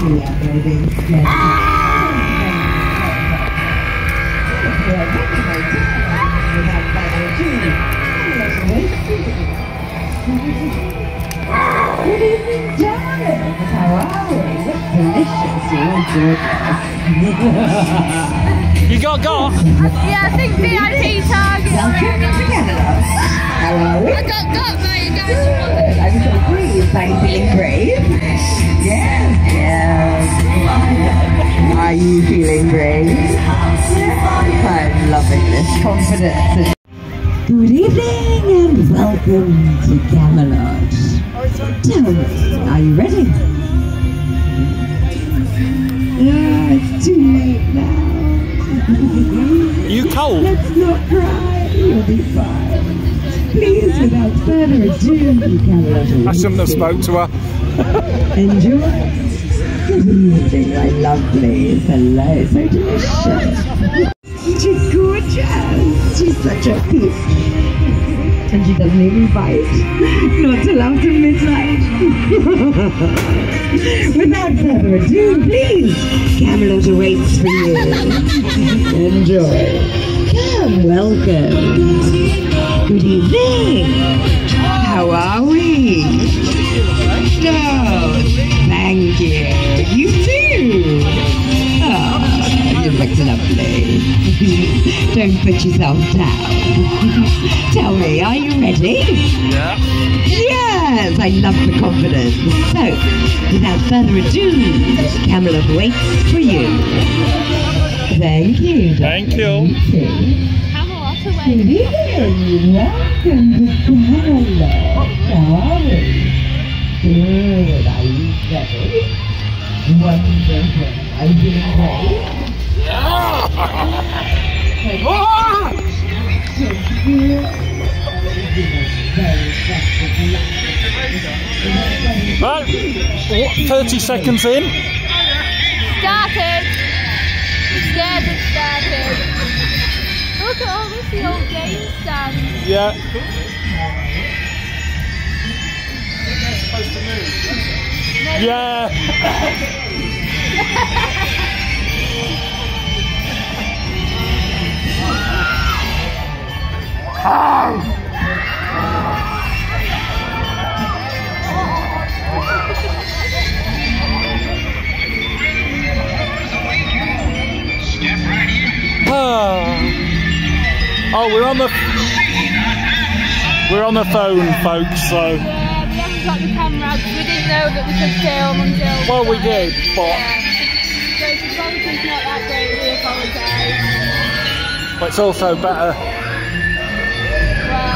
Good evening, darling. How are we? Look delicious. You're all gorgeous. You got? Yeah, I think VIP target. Welcome to Camelot. How are we? I got my guys. Good. I'm so pleased. Are you feeling brave? Yes. Yes. Are you feeling brave? I'm loving this confidence. Good evening and welcome to Camelot. Tell me, are you ready? It's too late now. You cold? Let's not cry, you'll be fine. Please, without further ado, Camelot. I shouldn't have spoke to her. Enjoy. Good evening, my lovelies. Hello, so delicious. She's gorgeous. She's such a peach. And she doesn't even bite. Not till after midnight. Without further ado, please, Camelot awaits for you. Enjoy. Come, welcome. Good evening. How are we? Good. Thank you. You too. Oh, you look lovely. Don't put yourself down. Tell me, are you ready? Yeah. Yes, I love the confidence. So, without further ado, Camelot waits for you. Thank you. Thank you. Camelot away. Good evening. Welcome to Camelot. How are we? Good. Are you ready? Wonderful. Are you feeling great? Right, 30 seconds in. Started. Scared it started. Look at all this, the old game stand. Yeah. Yeah. Oh, we're on the phone, folks. So Yeah, we haven't got the camera out because we didn't know that we could film until. well, we did, but Yeah. So if the quality's not that great, we apologise. it's also better. Wow.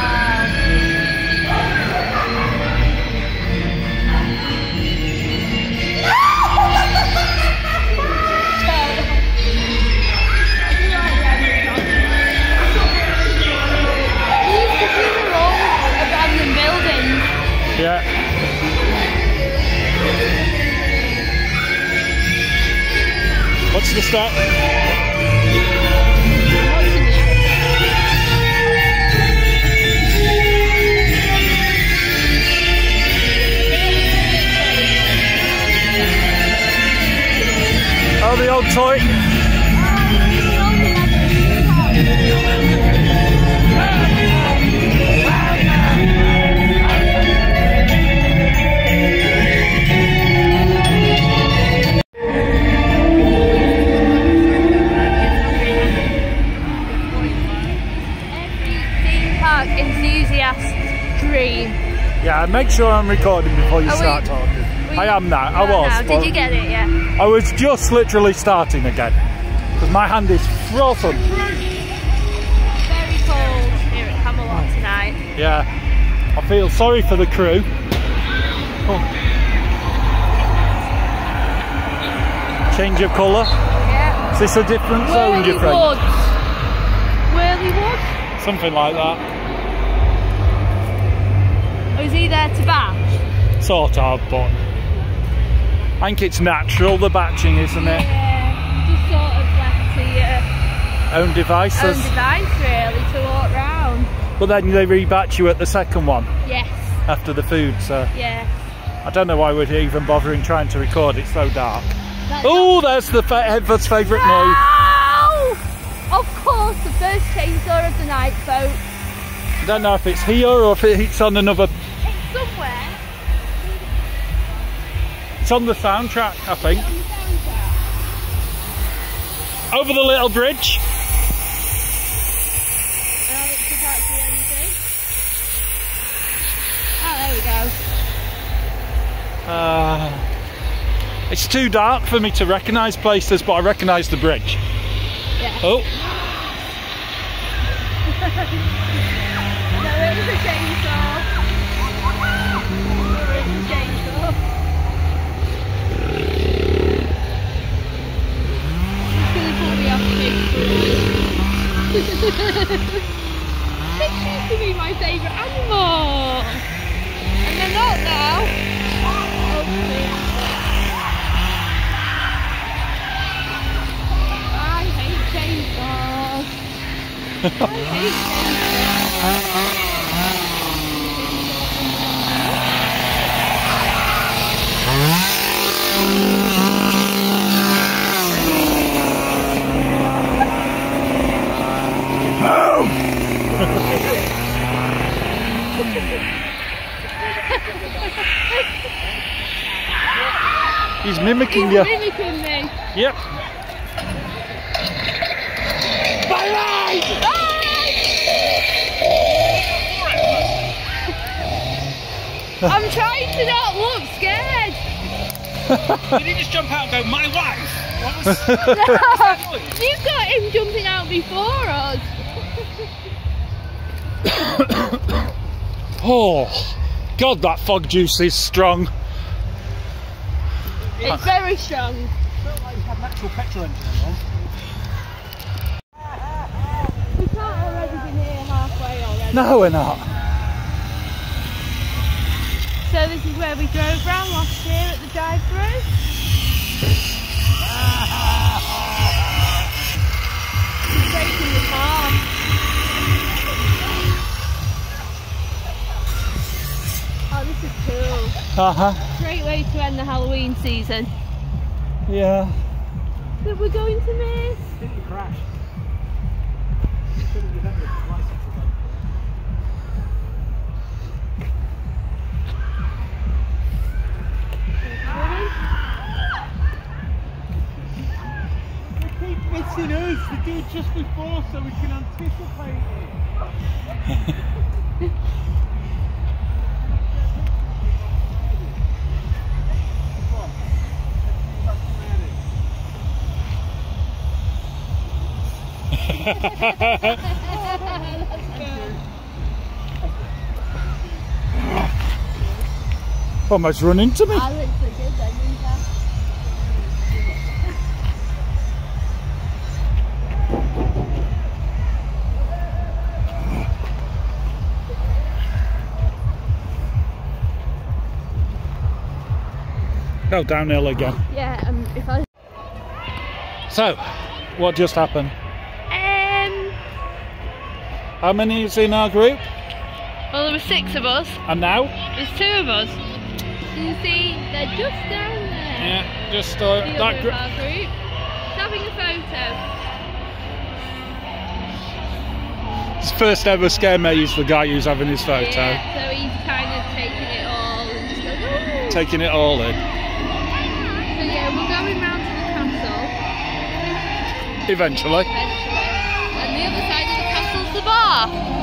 Yeah. What's the step? Oh, the old toy. Enthusiast dream. Yeah, make sure I'm recording before you start talking. I am now. I was. Now. Did you get it? Yeah. I was just literally starting again because my hand is frozen. Very cold here at Camelot tonight. Yeah, I feel sorry for the crew. Oh. Change of colour. Yeah. Is this a different zone? Whirly Woods. Whirly Woods? Something like that. Or is he there to batch? Sort of, but I think it's natural, the batching, isn't it? Yeah, just sort of left to your Own devices. own device really to walk round. But then they rebatch you at the second one Yes. after the food, so Yeah. I don't know why we're even bothering trying to record, it's so dark. That's Oh, there's the Edward's favourite noise. Of course, the first chainsaw of the night, folks. I don't know if it's here or if it's on another... It's somewhere. It's on the soundtrack, I think. Over the little bridge. Oh, there we go. It's too dark for me to recognise places, but I recognise the bridge. Yeah. Oh. No, it is a chainsaw. It is a chainsaw. It's going to pull me off the It used to be my favourite animal. And they're not now. Oh, please. I hate chainsaws. I hate chainsaws. He's mimicking you. He's mimicking me. Yep. Bye-bye! I'm trying to not look scared. Did he just jump out and go, my wife? What was You got him jumping out before us. Oh, God, that fog juice is strong. It's very strong. It felt like you had an actual petrol engine on. We can't already be near halfway already. No, we're not. So this is where we drove round last year at the drive-through. He's breaking the car. Oh, this is cool. Uh-huh. Great way to end the Halloween season. Yeah. That we're going to miss. Didn't crash. You should have remembered the license again. They keep missing us. They do it just before so we can anticipate it. Almost run into me. I literally did then, didn't I? Go downhill again. Yeah, if I... So, what just happened? How many is in our group? Well, there were 6 of us. And now? There's 2 of us. You see, they're just down there. Yeah, just The that other of group. our group. It's having a photo. It's first ever Scare Maze, the guy who's having his photo. Yeah, so he's kind of taking it all and just going, ooh. Taking it all in. So yeah, we're going round to the castle. Eventually. And the other side of the castle's the bar.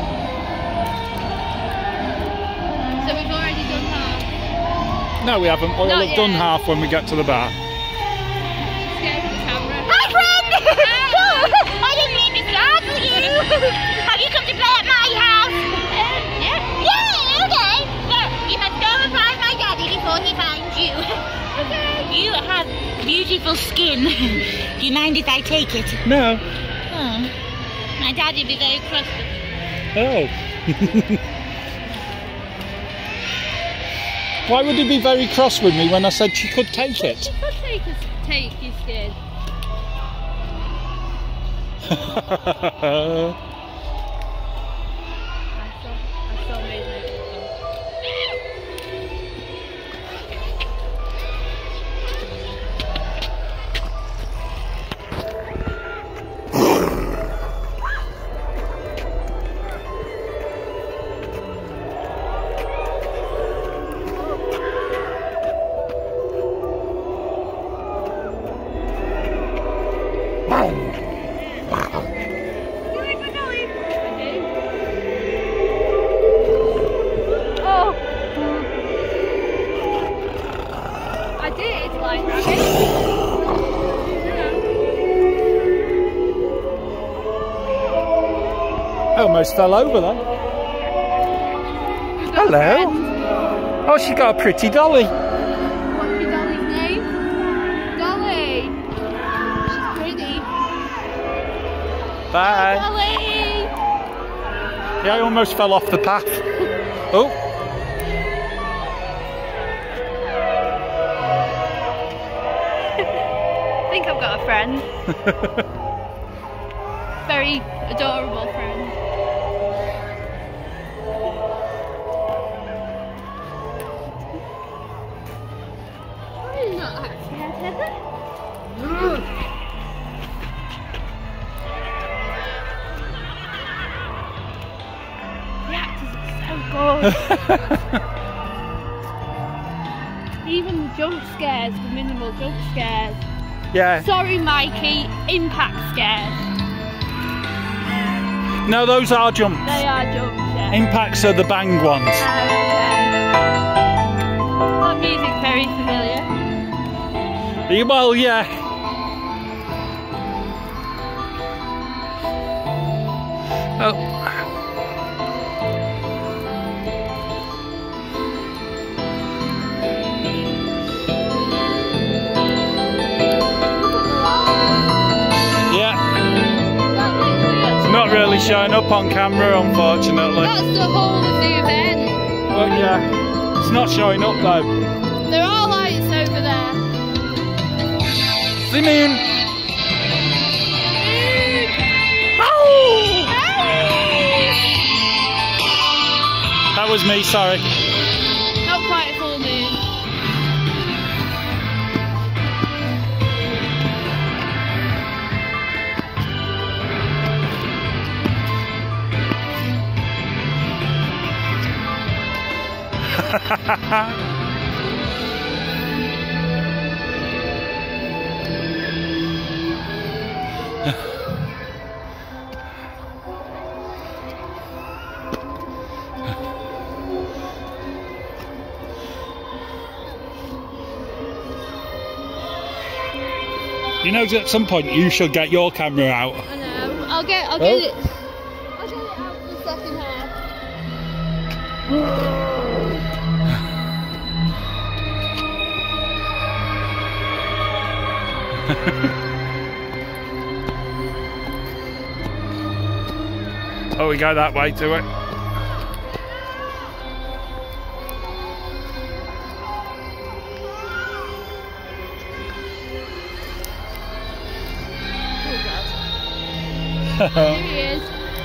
So we've already done half. No, we haven't. We'll Not have done yet. half when we get to the bar. Scared of the camera. Hi, friend! I didn't mean to startle you. Have you come to play at my house? Yeah. Yeah, okay. Well, you must go and find my daddy before he finds you. Okay. You have beautiful skin. Do you mind if I take it? No. Oh. My daddy would be very cross with me. Oh. Why would he be very cross with me when I said she could take it? She could take your skin. I saw almost fell over then. Hello. Oh, she got a pretty dolly. What's your dolly's name? Dolly. She's pretty. Bye. Dolly. Yeah, I almost fell off the path. Oh. I think I've got a friend. Very adorable friend. I'm not that scared, Heather. The actors are so good. Even the jump scares, the minimal jump scares. Yeah. Sorry, Mikey, impact scares. No, those are jumps. They are jumps, yeah. Impacts are the bang ones. That music's very familiar. Well, yeah. Oh. Not really showing up on camera, unfortunately. That's the whole of the event. Well, yeah, it's not showing up though. There are lights over there. Zoom in. Ow! That was me, sorry. Not quite a full moon. You know, at some point you should get your camera out. I know. I'll get it out for the second half. Oh, we go that way to it. Here he is.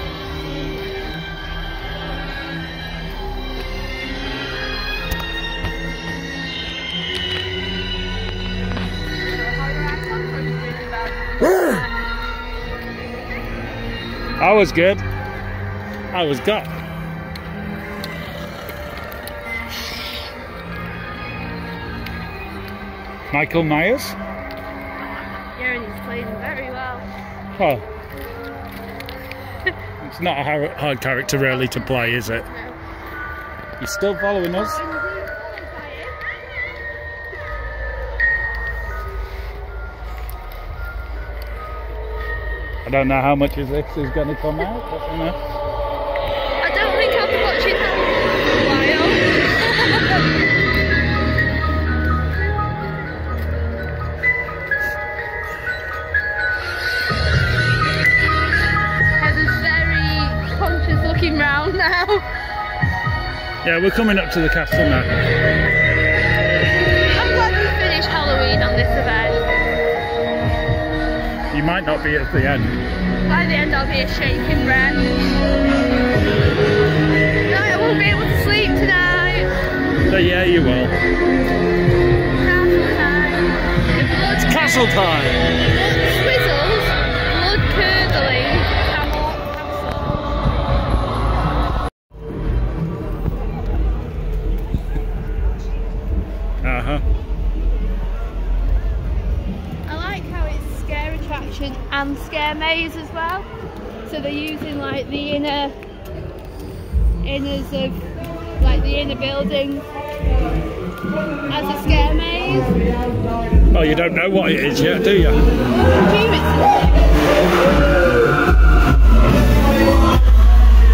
I was good. I was good. Michael Myers? Iain is playing very well. Oh. It's not a hard character really to play, is it? No. You're still following us? I don't know how much of this is going to come out. I don't know. I don't think I'll be watching that for a while. Looking round now. Yeah, we're coming up to the castle now. I'm glad we finished Halloween on this event. You might not be at the end. By the end I'll be a shaking wreck. No, I won't be able to sleep tonight. So yeah, you will. Castle time. It's castle time! Swizzles, blood curdling, Camelot castle. Uh-huh. I like how it's scare attraction and scare maze as well. So they're using like the inners of like the inner building as a scare maze. Oh, you don't know what it is yet, do you? I presume it's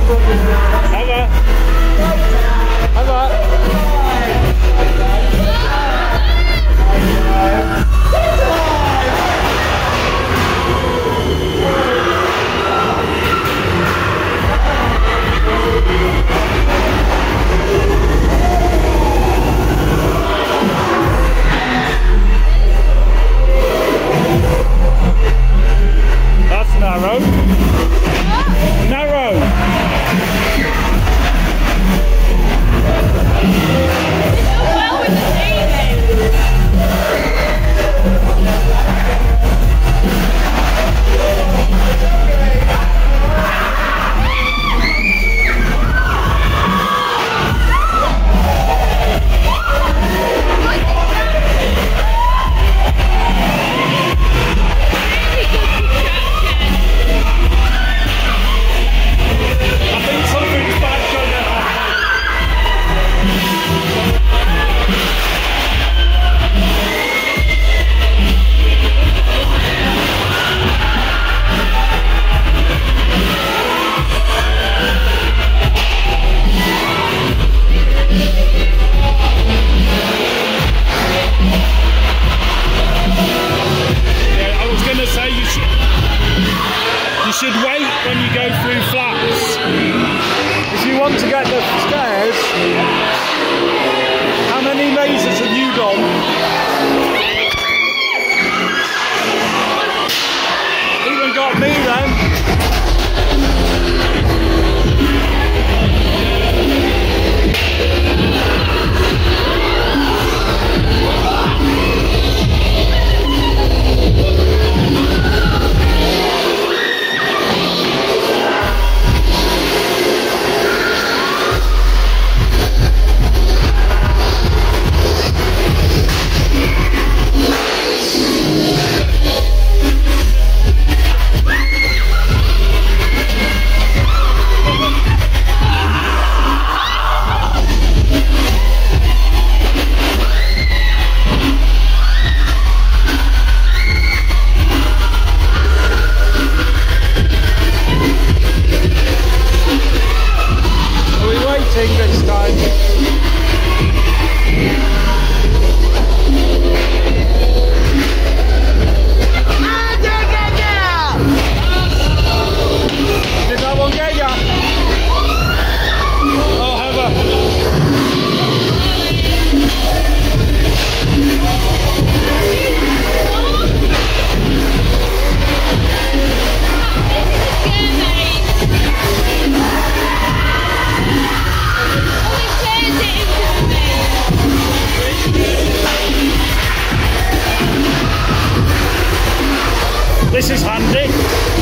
This is handy.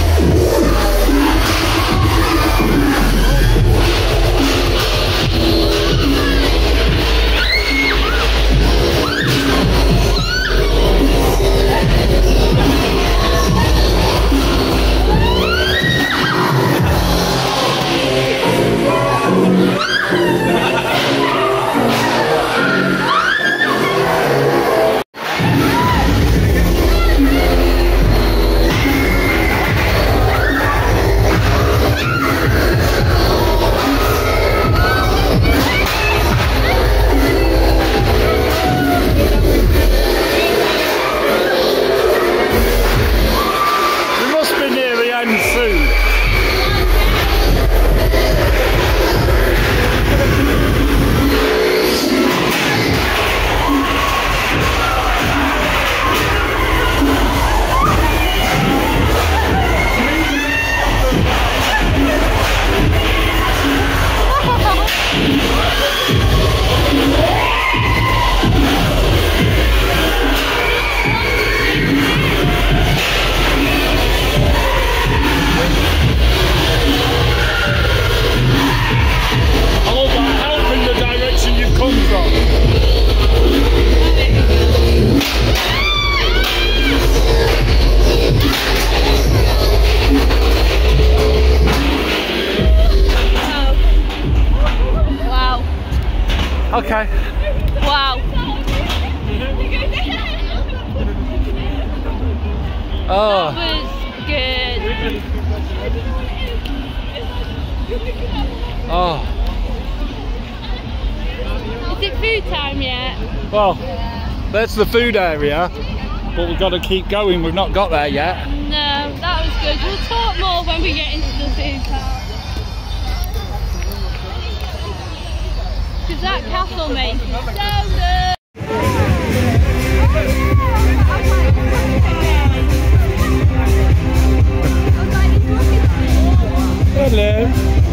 Okay. Wow. Oh. That was good. Oh. Is it food time yet? Well, there's the food area, but we've got to keep going. We've not got there yet. No, that was good. We'll talk more when we get into the food part. Because that castle makes it so good. Hello.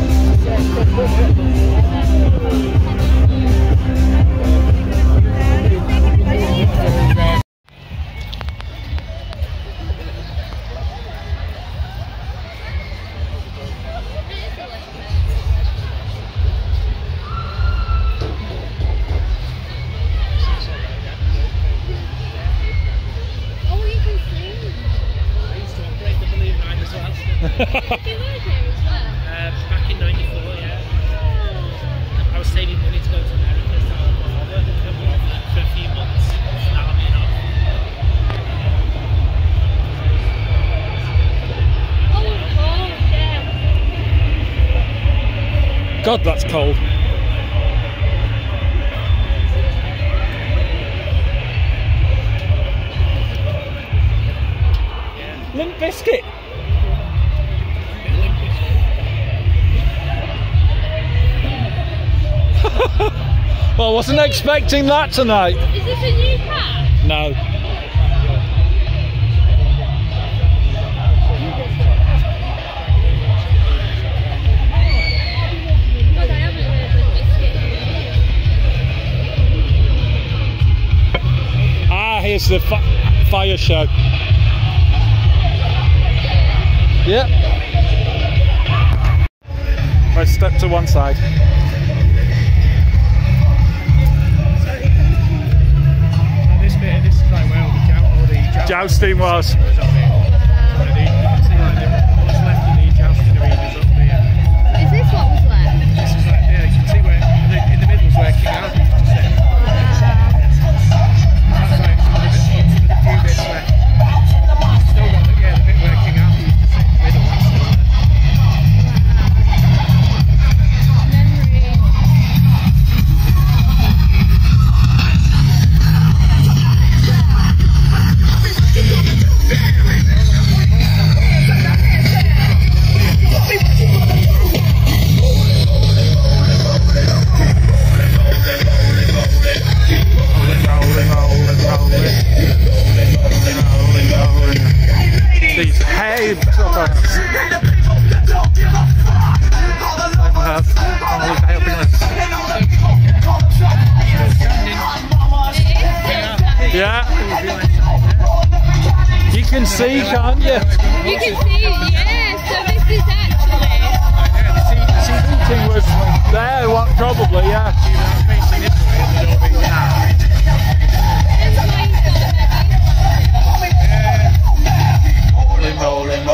Did you work here as well? Back in '94, yeah. I was saving money to go to America, so I worked in Camelot for a few months. Now I'm in off. Oh, of course, yeah. God, that's cold. Limp Biscuit. Well, I wasn't expecting that tonight. Is this a new pack? No. God, I haven't heard of biscuit. Ah, here's the fire show. Yep. Right, step to one side. This is like where all the Jousting was. You can see like what's left of the jousting arenas up there. Is this what was left? This is like, yeah, you can see where in the middle is where King Arthur used to sit. That's like some of the few bits left. Still got the bit where King Arthur used to sit in the middle, that's still there. These hay products. Yeah. You can see, can't you? You can see, yeah, so this is actually... Seating was there, what, probably, yeah. Rolling.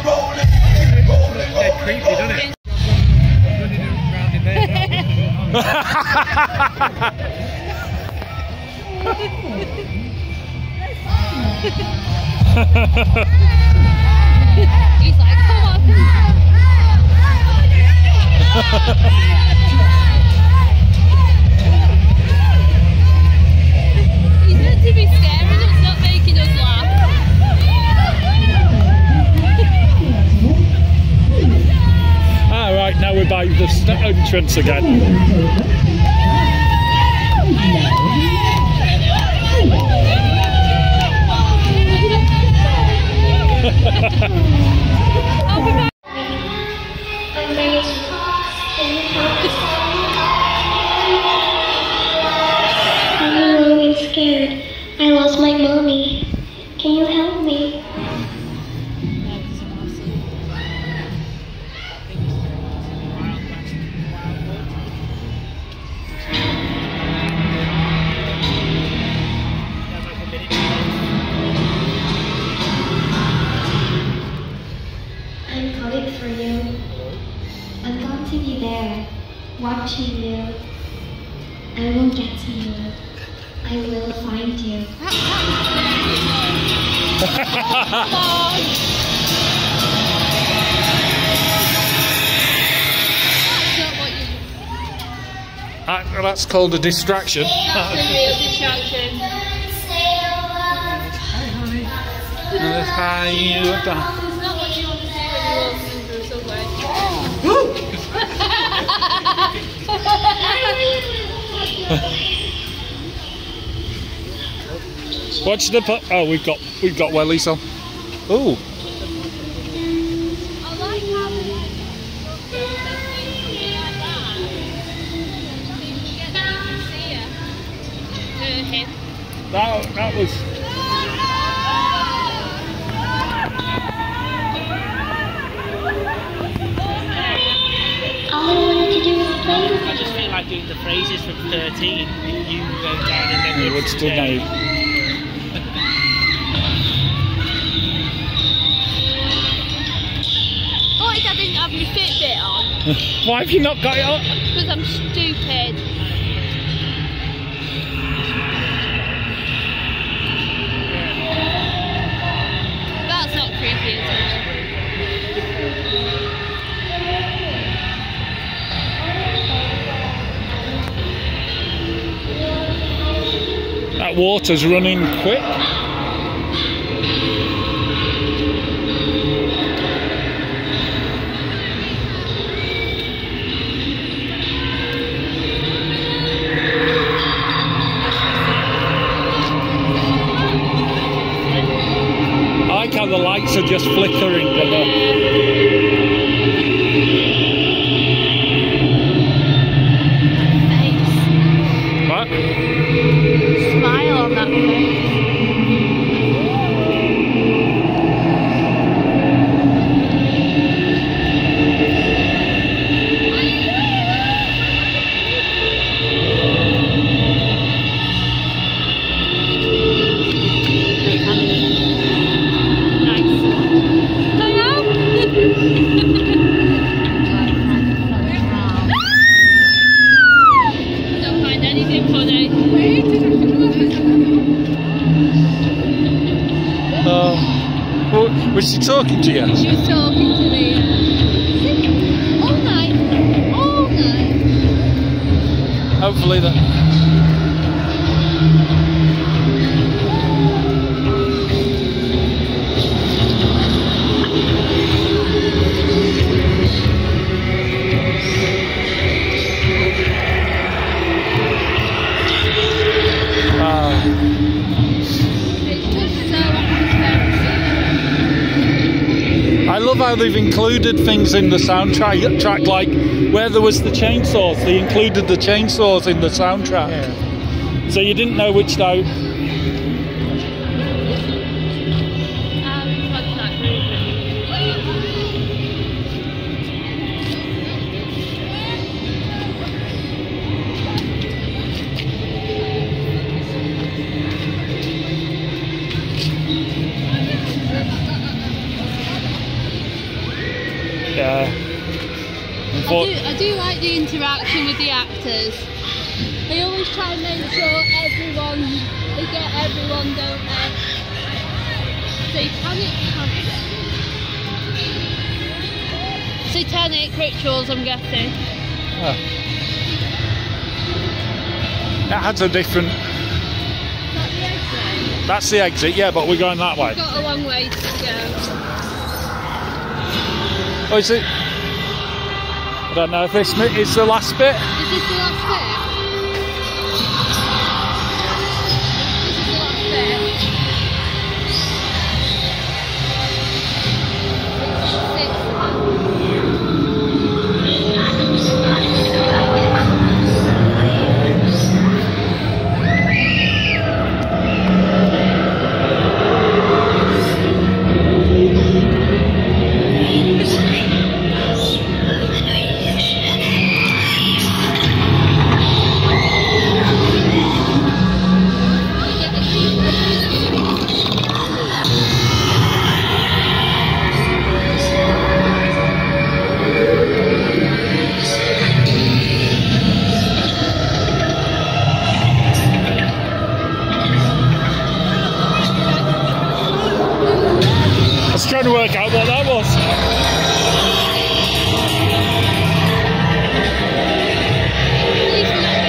Dead creepy, doesn't it? Running around in there. He's like, come on. He's meant to be scaring us, not making us laugh. Alright, now we're by the entrance again. I'll be back. I'm really scared. I lost my mommy. Can you help me? I'm coming for you. I'm going to be there, watching you. I will get to you. I will find you. That's called a distraction. That's a real distraction. Hi, you It's not what you want to see when you're walking through a subway. Watch the oh, we've got wellies on. Oh. I like how they like That was. All I wanted to do was play with I just feel like doing the phrases from 13. You go down and then Yeah, what's the name? Oh, I didn't have my Fitbit on. Why have you not got it on? Because I'm stupid. That's not creepy, is it? That water's running quick. I like how the lights are just flickering. What? Smile on that face. Don't find anything funny. Was she talking to you? She was talking to me. All night. All night. Hopefully that. I love how they've included things in the soundtrack, like where there was the chainsaws, they included the chainsaws in the soundtrack. Yeah. So you didn't know which note. Yeah. I do like the interaction with the actors. They always try and make sure they get everyone, don't they? Satanic rituals, I'm guessing. Oh. That has a different. Is that the exit? That's the exit, yeah, but we're going that way. We've got a long way to go. Oh, is it? I don't know if this is the last bit. Is this the last bit? This is the last bit. I was trying to work out what that was.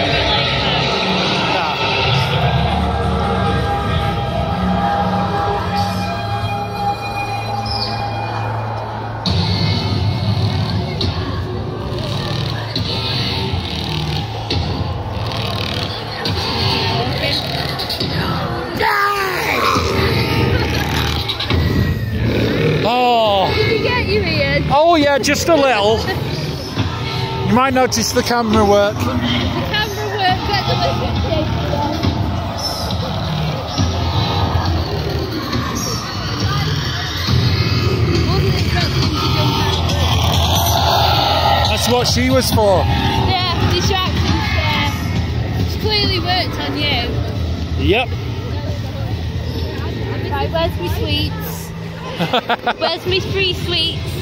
Yeah, just a little. You might notice the camera work. The camera work at the liquid station. Wasn't expecting to jump out. That's what she was for. Yeah, distractions there. It's clearly worked on you. Yep. Right, where's my sweets? Where's my free sweets?